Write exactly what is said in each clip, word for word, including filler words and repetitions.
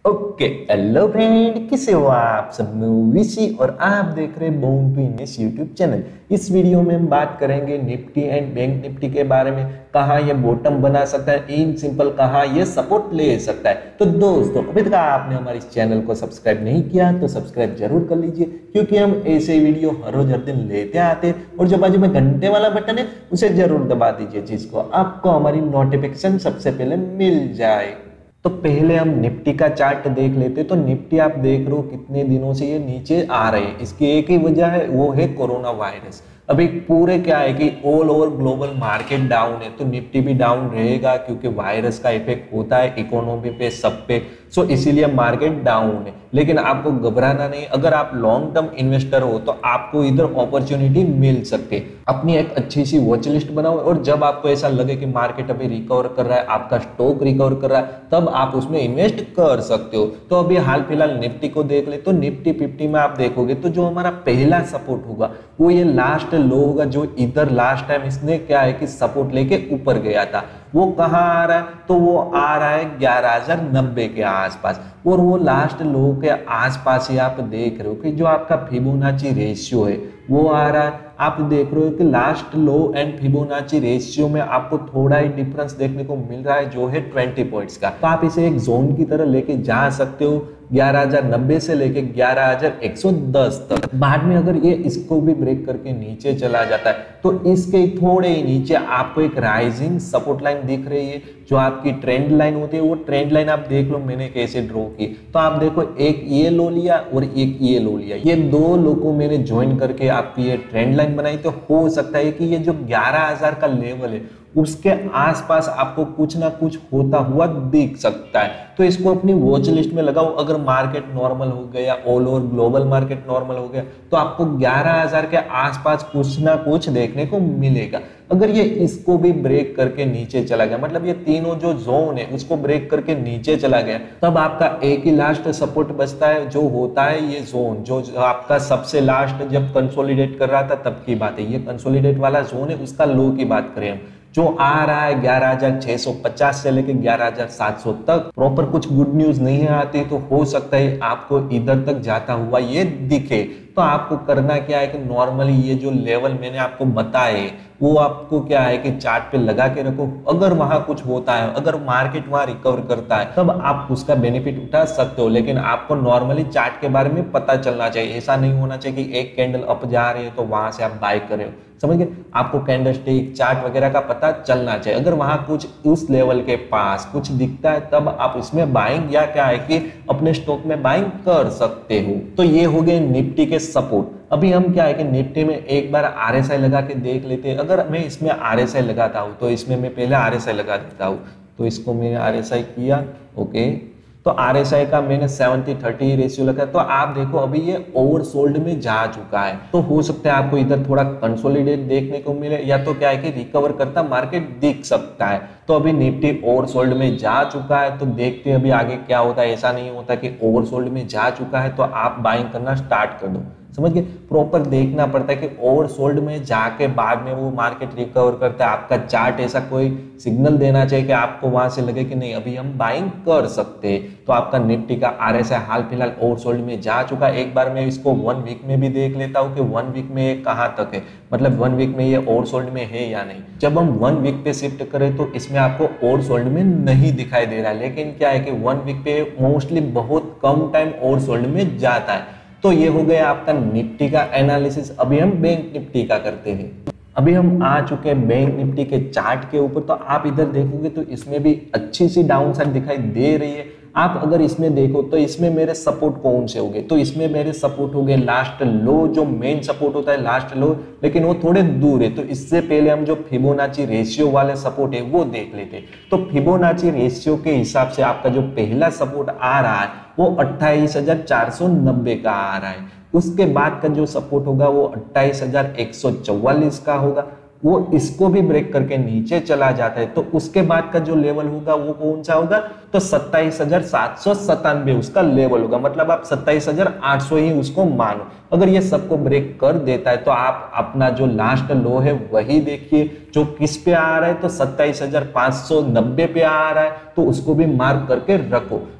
Okay hello friend, कैसे हो आप सब। मैं हूं विशी और आप देख रहे हैं Born to Invest YouTube channel. इस वीडियो में हम बात करेंगे निफ्टी एंड बैंक निफ्टी के बारे में। कहाँ ये बॉटम बना सकता है, इन सिंपल कहाँ ये सपोर्ट ले सकता है। तो दोस्तों, अभी तक आपने हमारे इस चैनल को सब्सक्राइब नहीं किया तो सब्सक्राइब जरूर कर लीजिए, क्योंकि हम ऐसे वीडियो हर रोज हर दिन लेते आते हैं। और जो बाजू में घंटे वाला बटन है उसे जरूर दबा दीजिए, जिसको आपको हमारी नोटिफिकेशन सबसे पहले मिल जाए। तो पहले हम निफ्टी का चार्ट देख लेते। तो निफ्टी आप देख रहे हो कितने दिनों से ये नीचे आ रहे हैं। इसकी एक ही वजह है, वो है कोरोना वायरस। अभी पूरे क्या है कि all over global market down है, तो निफ्टी भी डाउन रहेगा, क्योंकि वायरस का इफेक्ट होता है इकोनॉमी पे, सब पे। सो इसीलिए मार्केट डाउन है। लेकिन आपको घबराना नहीं, अगर आप लॉन्ग टर्म इन्वेस्टर हो तो आपको इधर अपॉर्चुनिटी मिल सकती है। अपनी एक अच्छी सी वॉच लिस्ट बनाओ, और जब आपको ऐसा लगे कि मार्केट अभी रिकवर कर रहा है, आपका स्टॉक रिकवर कर रहा है, तब आप उसमें इन्वेस्ट कर सकते हो। तो अभी हाल फिलहाल निफ्टी को देख ले, तो निफ्टी फिफ्टी में आप देखोगे तो जो हमारा पहला सपोर्ट होगा वो ये लास्ट लो होगा, जो इधर लास्ट टाइम इसने क्या है कि सपोर्ट लेके ऊपर गया था। वो कहाँ आ रहा है, तो वो आ रहा है ग्यारह हजार नब्बे के आसपास। और वो लास्ट लो के आसपास ही आप देख रहे हो कि जो आपका फिबोनाची रेशियो है वो आ रहा है। आप देख रहे हो कि last low and Fibonacci ratio में आपको थोड़ा ही डिफरेंस देखने को मिल रहा है, जो है ट्वेंटी पॉइंट्स का। तो आप इसे एक जोन की तरह लेके जा सकते हो, ग्यारह हजार नब्बे से लेके ग्यारह हजार एक सौ दस तक। बाद में अगर ये इसको भी ब्रेक करके नीचे चला जाता है तो इसके थोड़े ही नीचे आपको एक राइजिंग सपोर्ट लाइन दिख रही है, जो आपकी ट्रेंड लाइन होती है। वो ट्रेंड लाइन आप देख लो मैंने कैसे ड्रॉ की। तो आप देखो, एक ये लो लिया और एक ये लो लिया, ये दो लो को मैंने ज्वाइन करके आपकी ये ट्रेंड लाइन बनाई। तो हो सकता है कि ये जो ग्यारह हजार का लेवल है उसके आसपास आपको कुछ ना कुछ होता हुआ दिख सकता है। तो इसको अपनी वॉच लिस्ट में लगाओ। अगर मार्केट नॉर्मल हो गया, all over global market normal हो गया, तो आपको ग्यारह हजार के आसपास कुछ ना कुछ देखने को मिलेगा। अगर ये इसको भी ब्रेक करके नीचे चला गया, मतलब ये तीनों जो जोन है उसको ब्रेक करके नीचे चला गया, तब आपका एक ही लास्ट सपोर्ट बचता है, जो होता है ये जोन, जो आपका सबसे लास्ट जब कंसोलिडेट कर रहा था तब की बात है। ये कंसोलिडेट वाला जोन है, उसका लो की बात करें हम, जो आ रहा है ग्यारह हजार छह सौ पचास से लेकर ग्यारह हजार सात सौ तक। प्रॉपर कुछ गुड न्यूज नहीं आती तो हो सकता है आपको इधर तक जाता हुआ ये दिखे। तो आपको करना क्या है कि नॉर्मली ये जो लेवल मैंने आपको बताए वो आपको क्या है कि चार्ट पे लगा के रखो। अगर वहां कुछ होता है, अगर मार्केट वहां रिकवर करता है, तब आप उसका बेनिफिट उठा सकते हो। लेकिन आपको नॉर्मली चार्ट के बारे में पता चलना चाहिए। ऐसा नहीं होना चाहिए कि एक कैंडल अप जा रही है तो वहां से आप बाय कर रहे हो, समझ गए। आपको कैंडल स्टिक चार्ट वगैरह का पता चलना चाहिए। अगर वहां कुछ उस लेवल के पास कुछ दिखता है तब आप इसमें बाइंग या क्या है कि अपने स्टॉक में बाइंग कर सकते हो। तो ये हो गए निफ्टी के सपोर्ट। अभी हम क्या है कि निफ्टी में एक बार आरएसआई लगा के देख लेते हैं। अगर मैं इसमें आरएसआई लगाता हूं तो इसमें मैं पहले आरएसआई लगा देता हूं। तो इसको मैंने आरएसआई किया, ओके। तो आरएसआई का मैंने सेवेंटी थर्टी रेशियो लगा। तो आप देखो अभी ये ओवरसोल्ड में जा चुका है। तो हो सकता है आपको इधर थोड़ा कंसोलिडेट देखने को मिले, या तो क्या है कि रिकवर करता मार्केट दिख सकता है। तो अभी निफ्टी ओवरसोल्ड में जा चुका है, तो देखते हैं अभी आगे क्या होता है। ऐसा नहीं होता कि ओवरसोल्ड में जा चुका है तो आप बाइंग करना स्टार्ट कर दो, समझ गए। प्रॉपर देखना पड़ता है कि ओवरसोल्ड में जाके बाद में वो मार्केट रिकवर करता है। आपका चार्ट ऐसा कोई सिग्नल देना चाहिए कि आपको वहां से लगे कि नहीं अभी हम बाइंग कर सकते हैं। तो आपका निफ्टी का आरएसआई हाल फिलहाल ओवरसोल्ड में जा चुका है। एक बार मैं इसको वन वीक में भी देख लेता हूँ कि वन वीक में ये कहाँ तक है, मतलब वन वीक में ये ओवरसोल्ड में है या नहीं। जब हम वन वीक पे शिफ्ट करें तो इसमें आपको ओवरसोल्ड में नहीं दिखाई दे रहा है, लेकिन क्या है कि वन वीक पे मोस्टली बहुत कम टाइम ओवरसोल्ड में जाता है। तो ये हो गया आपका निफ्टी का एनालिसिस। अभी हम बैंक निफ्टी का करते हैं। अभी हम आ चुके हैं बैंक निफ्टी के चार्ट के ऊपर। तो आप इधर देखोगे तो इसमें भी अच्छी सी डाउन साइड दिखाई दे रही है। आप अगर इसमें देखो तो इसमें मेरे सपोर्ट कौन से हो गए, तो इसमें मेरे सपोर्ट हो गए लास्ट लो, जो मेन सपोर्ट होता है लास्ट लो, लेकिन वो थोड़े दूर है। तो इससे पहले हम जो फिबोनाची रेशियो वाले सपोर्ट है वो देख लेते। तो फिबोनाची रेशियो के हिसाब से आपका जो पहला सपोर्ट आ रहा है वो अट्ठाईस हजार चार सौ नब्बे का आ रहा है। उसके बाद का जो सपोर्ट होगा वो अट्ठाईस हजार एक सौ चौवालीस का होगा। वो इसको भी ब्रेक करके नीचे चला जाता है तो उसके बाद का जो लेवल होगा वो कौन सा होगा, तो सत्ताईस हजार सात सौ सतानवे उसका लेवल होगा। मतलब आप सत्ताईस हजार आठ सौ ही उसको मानो। अगर ये सबको ब्रेक कर देता है तो आप अपना जो लास्ट लो है वही देखिए, जो किस पे आ रहा है, तो सत्ताईस हजार पांच सौ नब्बे पे आ रहा है, तो उसको भी मार्क करके रखो।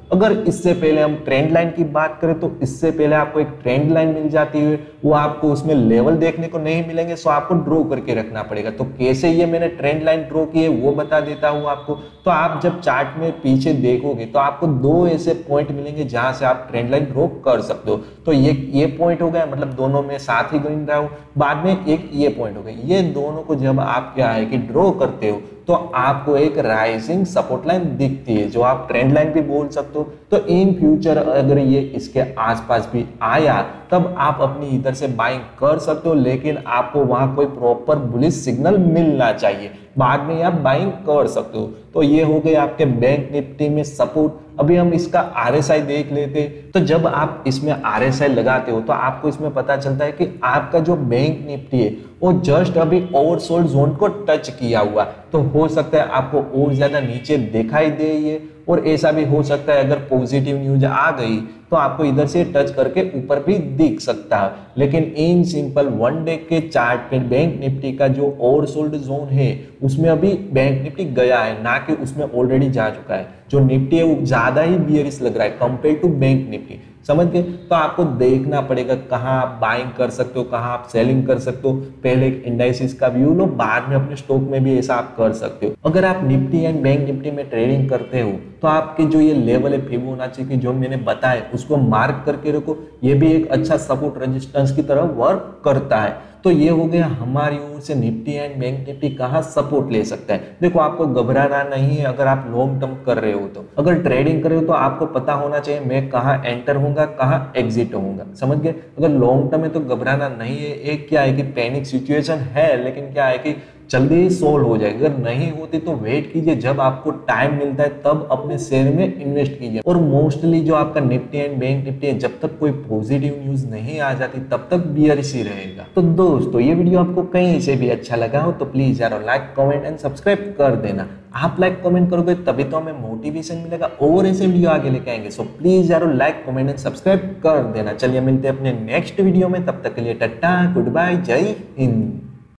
अगर इससे पहले हम ट्रेंड लाइन की बात करें तो इससे पहले आपको एक ट्रेंड लाइन मिल जाती है, वो आपको उसमें लेवल देखने को नहीं मिलेंगे, सो आपको ड्रॉ करके रखना पड़ेगा। तो कैसे ये मैंने ट्रेंड लाइन ड्रॉ की है वो बता देता हूँ आपको। तो आप जब चार्ट में पीछे देखोगे तो आपको दो ऐसे पॉइंट मिलेंगे जहां से आप ट्रेंड लाइन ड्रॉ कर सकते हो। तो ये ये पॉइंट हो गया, मतलब दोनों में साथ ही गिन रहा हूं। बाद में एक ये पॉइंट हो गया, ये दोनों को जब आप क्या है कि ड्रॉ करते हो तो आपको एक राइजिंग सपोर्ट लाइन दिखती है, जो आप ट्रेंड लाइन भी बोल सकते हो। तो इन फ्यूचर अगर ये इसके आसपास भी आया तब आप अपनी इधर से बाइंग कर सकते हो, लेकिन आपको वहां कोई प्रॉपर बुलिश सिग्नल मिलना चाहिए, बाद में आप बाइंग कर सकते हो। तो ये हो गए आपके बैंक निफ्टी में सपोर्ट। अभी हम इसका आरएसआई देख लेते। तो जब आप इसमें आरएसआई लगाते हो तो आपको इसमें पता चलता है कि आपका जो बैंक निफ्टी है वो जस्ट अभी ओवरसोल्ड जोन को टच किया हुआ। तो हो सकता है आपको और ज्यादा नीचे दिखाई दे ये, और ऐसा भी हो सकता है अगर पॉजिटिव न्यूज आ गई तो आपको इधर से टच करके ऊपर भी दिख सकता है। लेकिन इन सिंपल वन डे के चार्ट पे बैंक निफ्टी का जो ओवरसोल्ड जोन है उसमें अभी बैंक निफ्टी गया है, ना कि उसमें ऑलरेडी जा चुका है। जो निफ्टी है वो ज्यादा ही बियरिश लग रहा है कंपेयर टू बैंक निफ्टी, समझ गए। तो आपको देखना पड़ेगा कहाँ आप बाइंग कर सकते हो, कहाँ आप सेलिंग कर सकते हो। पहले एक इंडाइसिस का व्यू लो, बाद में अपने स्टॉक में भी ऐसा आप कर सकते हो। अगर आप निफ्टी एंड बैंक निफ्टी में ट्रेडिंग करते हो तो आपके जो ये लेवल है फिबोनाची की जो मैंने बताया उसको मार्क करके रखो, ये भी एक अच्छा सपोर्ट रेजिस्टेंस की तरह वर्क करता है। तो ये हो गया हमारी ओर से निफ्टी एंड बैंक निफ्टी कहाँ सपोर्ट ले सकता है। देखो आपको घबराना नहीं है अगर आप लॉन्ग टर्म कर रहे हो तो, अगर ट्रेडिंग कर रहे हो तो आपको पता होना चाहिए मैं कहाँ एंटर होऊंगा, कहाँ एग्जिट होऊंगा, समझ गए। अगर लॉन्ग टर्म है तो घबराना नहीं है। एक क्या है कि पैनिक सिचुएशन है, लेकिन क्या है कि जल्दी ही सोल्व हो जाएगी। अगर नहीं होती तो वेट कीजिए, जब आपको टाइम मिलता है तब अपने शेयर में इन्वेस्ट कीजिए। और मोस्टली जो आपका निफ्टी एंड बैंक निफ्टी है, जब तक कोई पॉजिटिव न्यूज नहीं आ जाती तब तक बियरिश ही रहेगा। तो दोस्तों ये वीडियो आपको कहीं से भी अच्छा लगा हो तो प्लीज यार लाइक कमेंट एंड सब्सक्राइब कर देना। आप लाइक कमेंट करोगे तभी तो हमें मोटिवेशन मिलेगा और ऐसे वीडियो आगे लेके आएंगे। सो प्लीज यार लाइक कमेंट एंड सब्सक्राइब कर देना। चलिए मिलते हैं अपने नेक्स्ट वीडियो में, तब तक के लिए टाटा गुड बाय, जय हिंद।